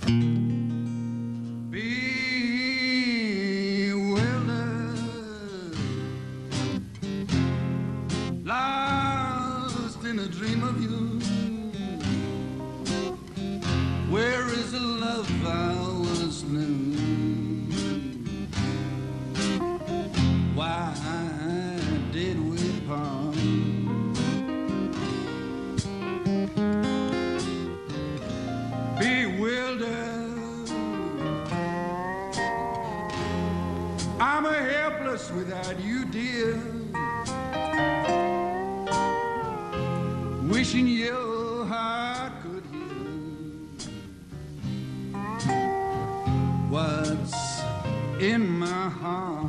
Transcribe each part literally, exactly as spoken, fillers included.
Bewildered, lost in a dream of you. Where is the love I once knew? Why did we part? Bewildered, I'm a helpless without you, dear. Wishing your heart could hear what's in my heart.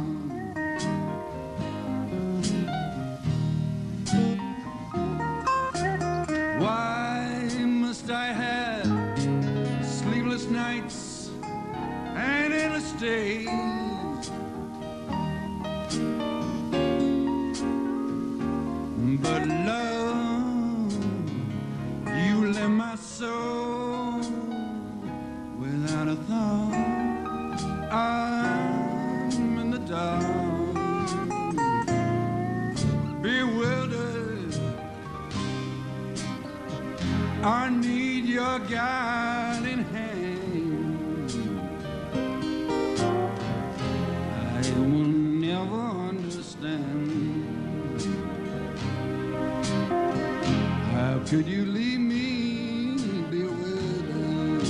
Why must I have sleepless nights and endless days? But love, you left my soul without a thought. I'm in the dark, bewildered. I need your guiding hand. I will never understand. How could you leave me bewildered?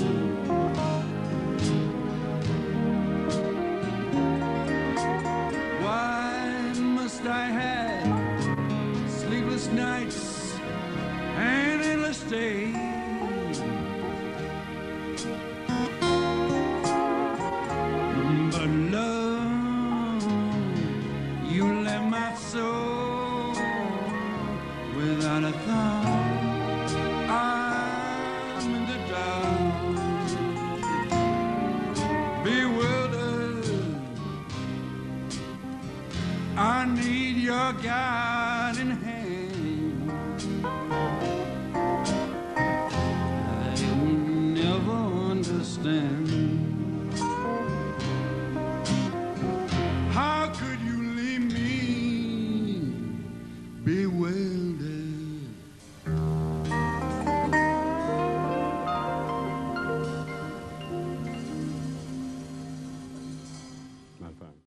Why must I have sleepless nights and endless days? But love, you left my soul without a thought. I'm in the dark, bewildered. I need your guiding hand.